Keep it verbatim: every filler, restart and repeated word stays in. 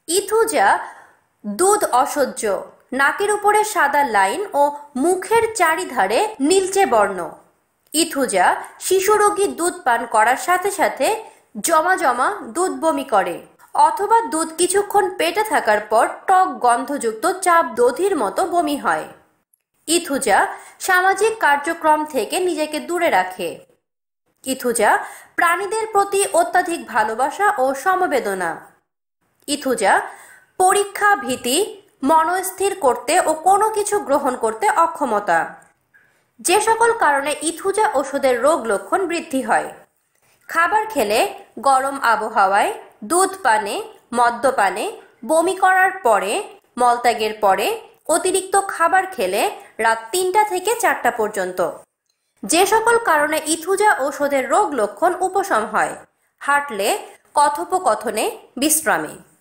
ইথুজা দুধ অসহ্য, নাকের উপরে সাদা লাইন ও মুখের চারিধারে নীলচে বর্ণ। ইথুজা শিশুরোগী দুধ পান করার সাথে সাথে জমা জমা দুধ বমি করে, অথবা দুধ কিছুক্ষণ পেটে থাকার পর টক গন্ধযুক্ত চাপ দধির মতো বমি হয়। ইথুজা সামাজিক কার্যক্রম থেকে নিজেকে দূরে রাখে। ইথুজা প্রাণীদের প্রতি অত্যাধিক ভালোবাসা ও সমবেদনা। ইথুজা পরীক্ষা ভীতি, মনস্থির করতে ও কোনো কিছু গ্রহণ করতে অক্ষমতা। যে সকল কারণে ইথুজা ওষুধের রোগ লক্ষণ বৃদ্ধি হয়: খাবার খেলে, গরম আবহাওয়ায়, দুধ পানে, মদ্যপানে, বমি করার পরে, মলত্যাগের পরে, অতিরিক্ত খাবার খেলে, রাত তিনটা থেকে চারটা পর্যন্ত। যে সকল কারণে ইথুজা ওষুধের রোগ লক্ষণ উপশম হয়: হাঁটলে, কথোপকথনে, বিশ্রামে।